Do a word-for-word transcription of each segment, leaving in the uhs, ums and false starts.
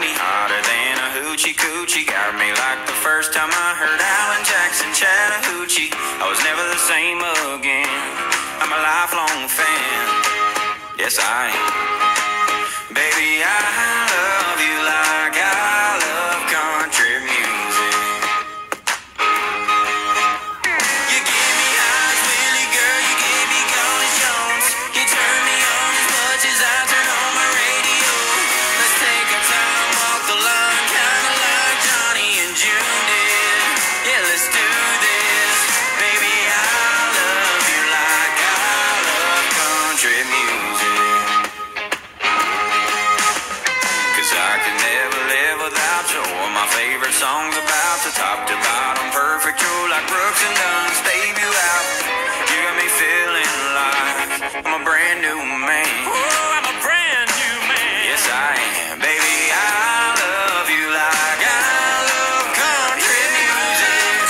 me hotter than a hoochie coochie. Got me like the first time I heard Alan Jackson Chattahoochee. I was never the same again. I'm a lifelong fan. Yes, I am. Baby, I love you like I love country music. You give me eyes, Willie girl, you give me Golly Jones. You turn me on as much as I turn on my radio. Let's take our time, walk the line, kinda like Johnny and June did. Yeah, let's do this. Baby, I love you like I love country music. I could never live without you. One of my favorite songs about the top to bottom, perfect. You're like Brooks and Dunn's debut album. You got me feeling like I'm a brand new man. Oh, I'm a brand new man. Yes, I am. Baby, I love you like I love country music.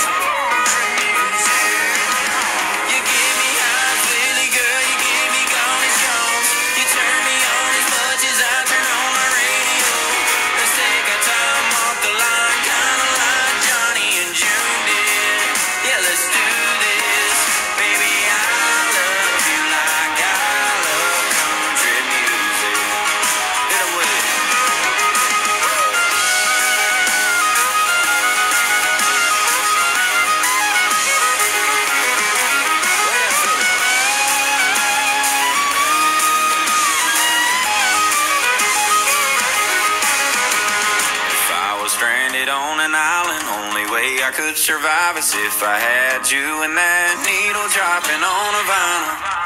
You give me eyes, Willie girl, you give me Golly Jones. You turn me on as much as I turn on my radio. Take our time, walk the line, kinda like Johnny and June did. Yeah, let's do this. Baby, I love you like I love country music. Hit 'em with it. If I was stranded on an island, only way I could survive is if I had you and that needle dropping on a vinyl.